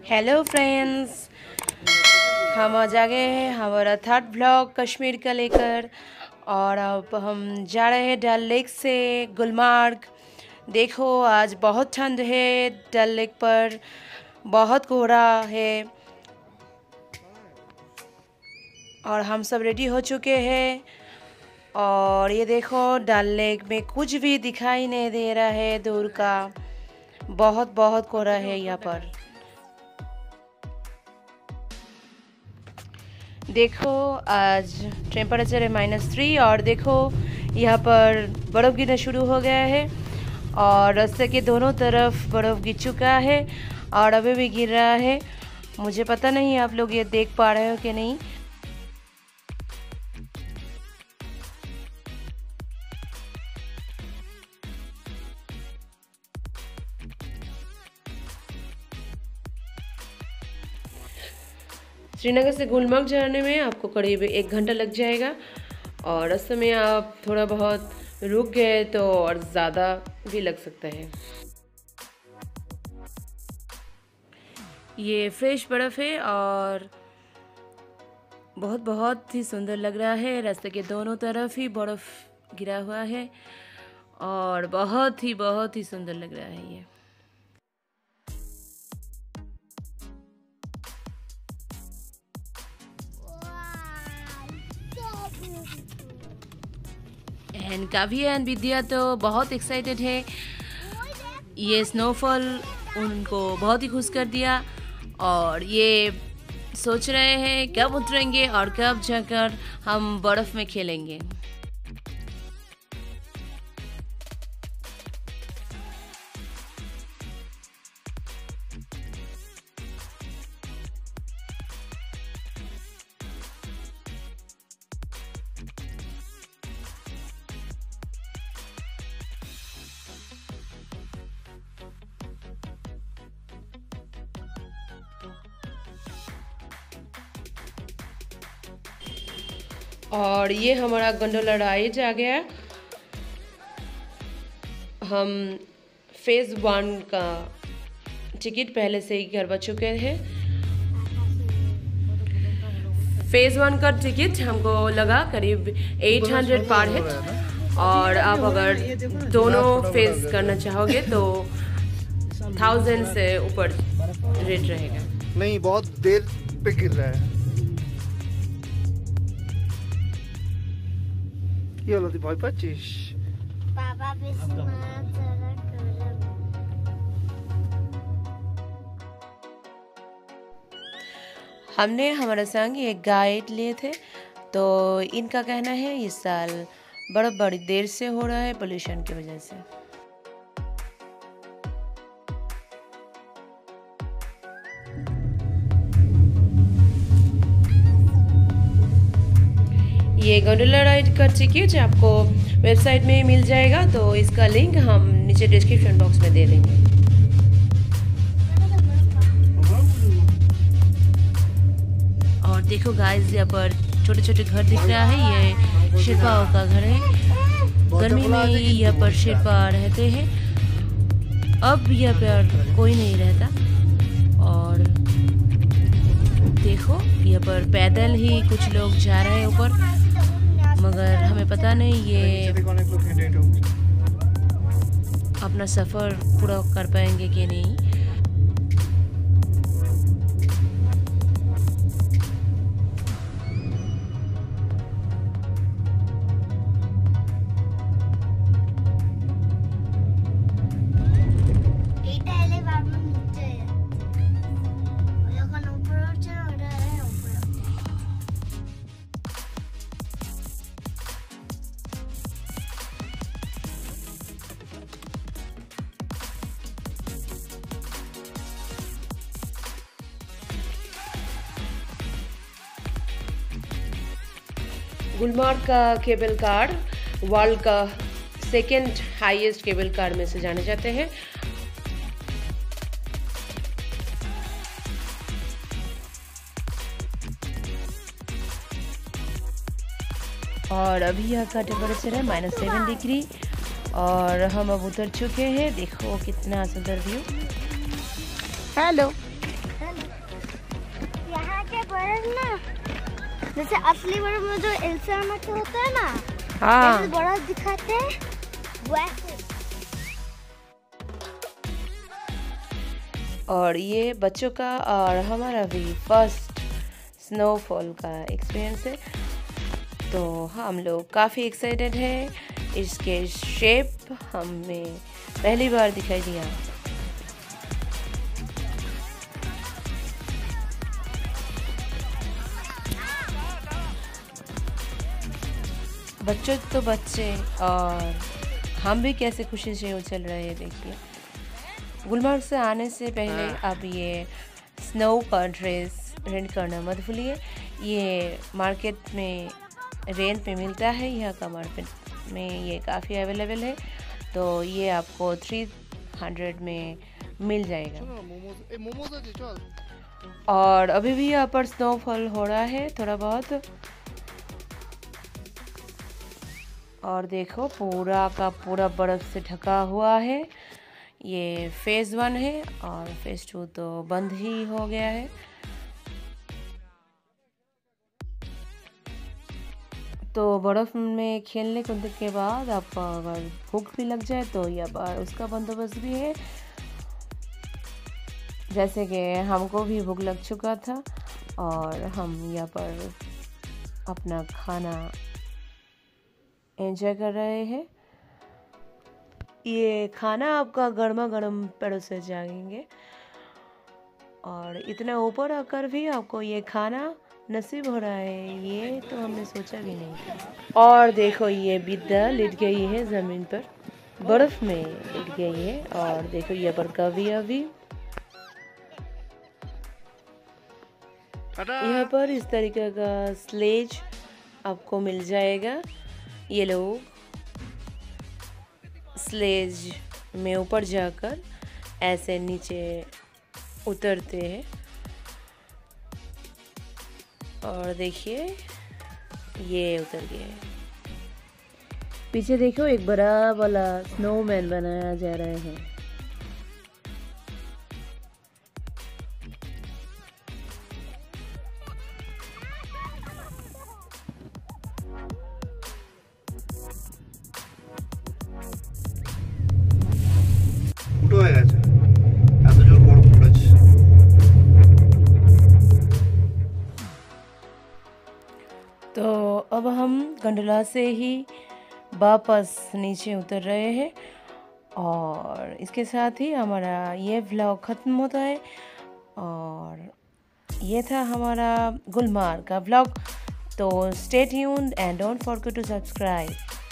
Hello friends, हम आज आ गए हैं हमारा थर्ड ब्लॉग कश्मीर का लेकर। और अब हम जा रहे हैं डल लेक से गुलमार्ग। देखो आज बहुत ठंड है, डल लेक पर बहुत कोहरा है और हम सब रेडी हो चुके हैं। और ये देखो डल लेक में कुछ भी दिखाई नहीं दे रहा है दूर का, बहुत बहुत कोहरा है यहाँ पर। देखो आज टेम्परेचर है -3 और देखो यहाँ पर बर्फ़ गिरना शुरू हो गया है और रास्ते के दोनों तरफ बर्फ़ गिर चुका है और अभी भी गिर रहा है। मुझे पता नहीं आप लोग ये देख पा रहे हो कि नहीं। श्रीनगर से गुलमर्ग जाने में आपको करीब 1 घंटा लग जाएगा और रास्ते में आप थोड़ा बहुत रुक गए तो और ज़्यादा भी लग सकता है। ये फ्रेश बर्फ़ है और बहुत बहुत ही सुंदर लग रहा है। रास्ते के दोनों तरफ ही बर्फ़ गिरा हुआ है और बहुत ही सुंदर लग रहा है ये। एंड काव्या एंड विद्या तो बहुत एक्साइटेड है। ये स्नोफॉल उनको बहुत ही खुश कर दिया और ये सोच रहे हैं कब उतरेंगे और कब जाकर हम बर्फ़ में खेलेंगे। और ये हमारा गंडोला राइड आ गया। हम फेज़ 1 का टिकट पहले से ही करवा चुके हैं। फेज़ 1 का टिकट हमको लगा करीब 800 पर हेड और आप अगर दोनों फेज़ करना चाहोगे तो 1000 से ऊपर रेट रहेगा। नहीं, बहुत देर पे गिर रहा है। ये वाला भाई 25 पापा भी हमने हमारे संग एक गाइड लिए थे तो इनका कहना है इस साल बर्फ़ बड़ी देर से हो रहा है पोल्यूशन की वजह से। ये गोंडोला राइड का टिकट आपको वेबसाइट में मिल जाएगा तो इसका लिंक हम नीचे डिस्क्रिप्शन बॉक्स में दे देंगे। और देखो गाइस यहाँ पर छोटे छोटे घर दिख रहा है, ये शेरपाओं का घर है। गर्मी में यहाँ पर शेरपा रहते हैं, अब यहाँ पर कोई नहीं रहता। और देखो यहाँ पर पैदल ही कुछ लोग जा रहे हैं ऊपर, मगर हमें पता नहीं ये अपना सफ़र पूरा कर पाएंगे कि नहीं। गुलमार्ग का केबल कार वर्ल्ड का 2nd हाईएस्ट केबल कार में से जाने जाते हैं। और अभी यहाँ का टेम्परेचर है -7 डिग्री और हम अब उतर चुके हैं। देखो कितना सुंदर व्यू। हेलो। बर्फ ना, जैसे असली बर्फ में जो इंसान के होता है ना, हाँ जैसे बर्फ दिखाते हैं वैसे। और ये बच्चों का और हमारा भी फर्स्ट स्नोफॉल का एक्सपीरियंस है, तो हम लोग काफ़ी एक्साइटेड हैं। इसके शेप हमें पहली बार दिखाई दिया। बच्चों तो बच्चे और हम भी कैसे खुशी से उछल रहे हैं। देखिए, गुलमर्ग से आने से पहले आप ये स्नो का ड्रेस रेंट करना मत भूलिए। ये मार्केट में रेंट पे मिलता है, यहाँ का मार्केट में ये काफ़ी अवेलेबल है, तो ये आपको 300 में मिल जाएगा। और अभी भी यहाँ पर स्नोफॉल हो रहा है थोड़ा बहुत। और देखो पूरा का पूरा बर्फ़ से ढका हुआ है। ये फेज़ 1 है और फेज़ 2 तो बंद ही हो गया है। तो बर्फ़ में खेलने कूदने के बाद आपको अगर भूख भी लग जाए तो यहाँ पर उसका बंदोबस्त भी है। जैसे कि हमको भी भूख लग चुका था और हम यहाँ पर अपना खाना एंजॉय कर रहे हैं। ये खाना आपका गर्मा गर्म परोसे जाएंगे और इतना ऊपर आकर भी आपको ये खाना नसीब हो रहा है, ये तो हमने सोचा भी नहीं था। और देखो ये बिद्दा लेट गई है ज़मीन पर, बर्फ़ में लेट गई है। और देखो ये पर कभी अभी यहाँ पर इस तरीके का स्लेज आपको मिल जाएगा। ये लोग स्लेज में ऊपर जाकर ऐसे नीचे उतरते हैं। और देखिए ये उतर गए। पीछे देखो एक बड़ा वाला स्नोमैन बनाया जा रहा है। ফুটো হয়ে গেছে, এত জোর বরফ পড়েছে। तो अब हम गंडोला से ही वापस नीचे उतर रहे हैं और इसके साथ ही हमारा ये व्लॉग ख़त्म होता है। और ये था हमारा गुलमार्ग का व्लॉग। तो stay tuned and don't forget to subscribe.